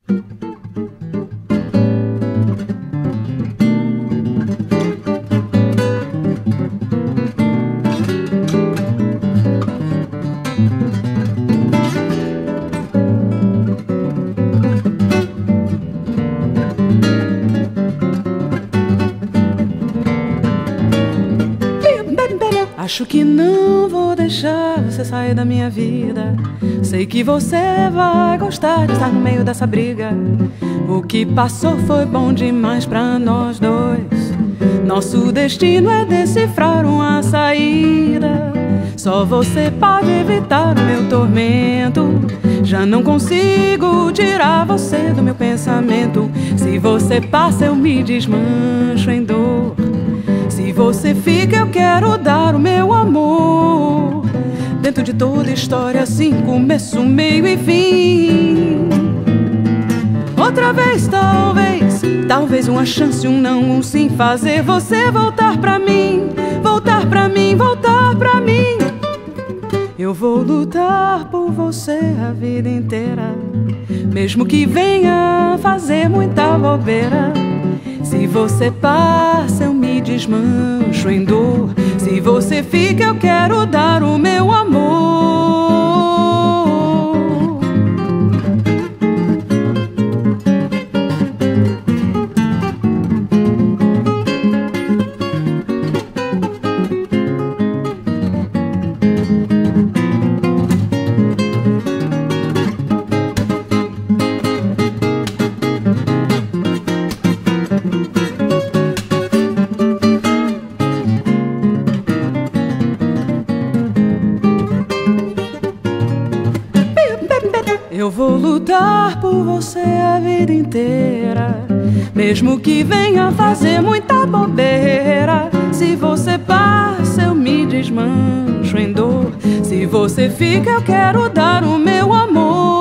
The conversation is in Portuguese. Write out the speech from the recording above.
Acho que não vou deixar você sair da minha vida. Sei que você vai gostar de estar no meio dessa briga. O que passou foi bom demais pra nós dois. Nosso destino é decifrar uma saída. Só você pode evitar o meu tormento. Já não consigo tirar você do meu pensamento. Se você passa eu me desmancho em dor. Se você fica eu quero dar o meu amor. Dentro de toda história assim, começo, meio e fim. Outra vez talvez, talvez uma chance, um não, um sim. Fazer você voltar pra mim, voltar pra mim, voltar pra mim. Eu vou lutar por você a vida inteira, mesmo que venha fazer muita bobeira. Se você passa eu me desmancho em dor. Se você fica eu quero dar o meu amor. Eu vou lutar por você a vida inteira, mesmo que venha fazer muita bobeira. Se você passa eu me desmancho em dor. Se você fica eu quero dar o meu amor.